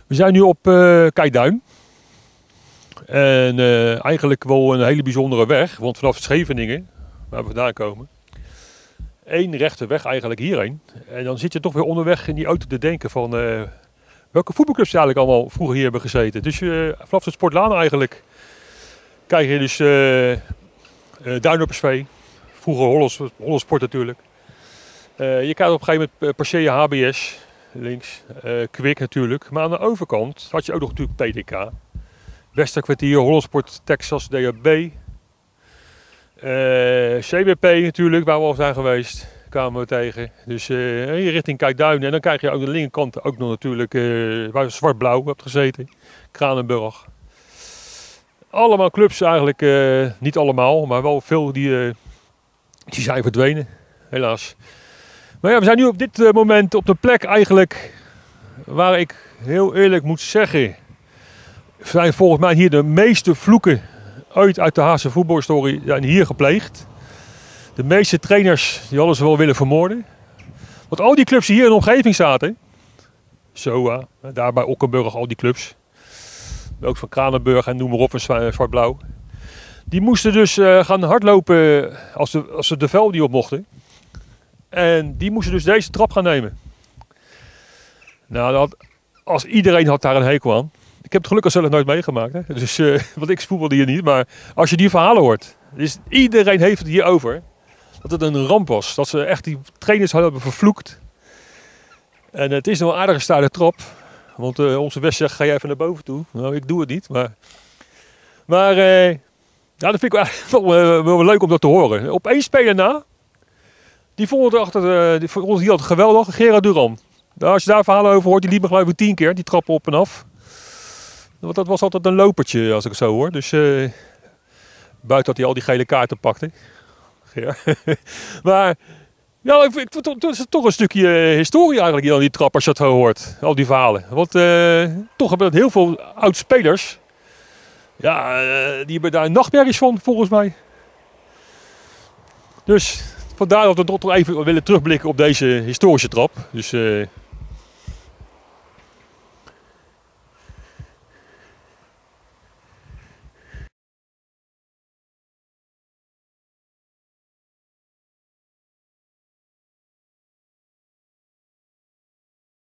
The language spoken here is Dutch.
We zijn nu op Keiduin. En eigenlijk wel een hele bijzondere weg. Want vanaf Scheveningen, waar we vandaan komen, één rechte weg eigenlijk hierheen. En dan zit je toch weer onderweg in die auto te denken van welke voetbalclubs eigenlijk allemaal vroeger hier hebben gezeten. Dus vanaf de Sportlaan eigenlijk krijg je dus Duin SV, vroeger Hollands Sport natuurlijk. Je krijgt op een gegeven moment Persea HBS, links, Kwik natuurlijk. Maar aan de overkant had je ook nog natuurlijk PDK. Westerkwartier, Hollandsport, Texas, DHB. CWP natuurlijk, waar we al zijn geweest, kwamen we tegen. Dus hier richting Kijkduin. En dan krijg je aan de linkerkant ook nog natuurlijk waar zwart-blauw hebt gezeten. Kranenburg. Allemaal clubs eigenlijk, niet allemaal, maar wel veel die zijn verdwenen, helaas. Maar ja, we zijn nu op dit moment op de plek eigenlijk waar ik heel eerlijk moet zeggen, zijn volgens mij hier de meeste vloeken ooit uit de Haagse voetbalhistorie zijn hier gepleegd. De meeste trainers die hadden ze wel willen vermoorden. Want al die clubs die hier in de omgeving zaten, SOA, daar bij Okkenburg, al die clubs, ook van Kranenburg en noem maar op, en zwart-blauw. Die moesten dus gaan hardlopen als ze de veld niet op mochten. En die moesten dus deze trap gaan nemen. Nou, als iedereen had daar een hekel aan. Ik heb het gelukkig zelf nooit meegemaakt. Hè? Dus, want ik voetbalde hier niet. Maar als je die verhalen hoort. Dus iedereen heeft het hier over. Dat het een ramp was. Dat ze echt die trainers hadden vervloekt. En het is nog een aardige stijle trap. Want onze West zegt, ga jij even naar boven toe. Nou, ik doe het niet. Maar ja, dat vind ik wel leuk om dat te horen. Op één speler na. Die vond het hier altijd geweldig. Gerard Duran. Nou, als je daar verhalen over hoort, die liep me geloof ik 10 keer. Die trappen op en af. Want dat was altijd een lopertje als ik het zo hoor. Dus buiten dat hij al die gele kaarten pakte. Ja. Maar ja, het is toch een stukje historie eigenlijk hier aan die trap als je het zo hoort. Al die verhalen. Want toch hebben heel veel oud-spelers. Ja, die hebben daar nachtmerries van volgens mij. Dus vandaar dat we toch even willen terugblikken op deze historische trap. Dus